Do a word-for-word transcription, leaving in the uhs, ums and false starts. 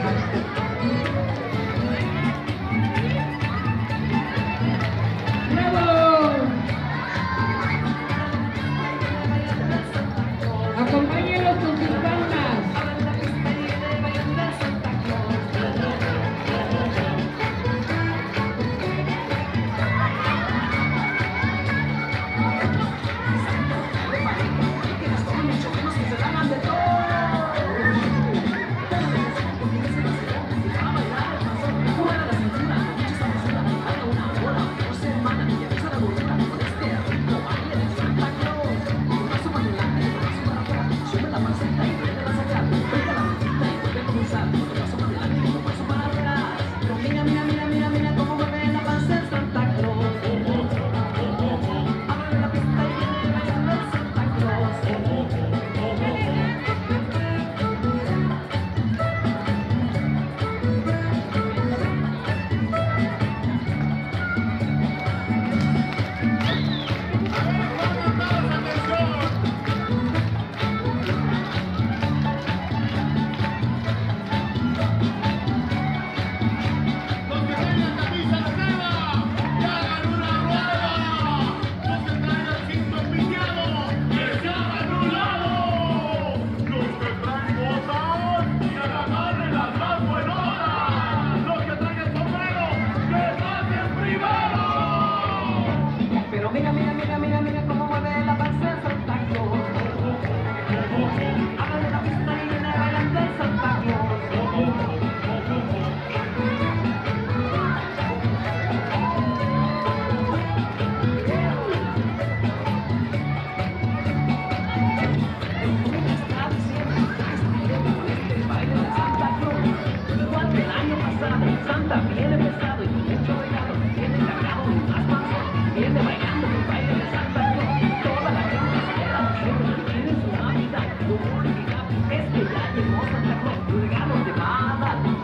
Acompáñenlos con sus palmas. Mira, mira, mira, mira, mira cómo mueve la panza Santa Claus. Hágale la pista y viene bailando el Santa Claus. Este baile de Santa Claus, igual que el año pasado, Santa viene pesado y con mucho regalo, viene cargado de más panzón, viene bailando el baile de Santa Claus. Toda la gente espera, siempre tiene su Navidad. Lo único que es que ya llegó Santa Claus, los regalos te va a dar.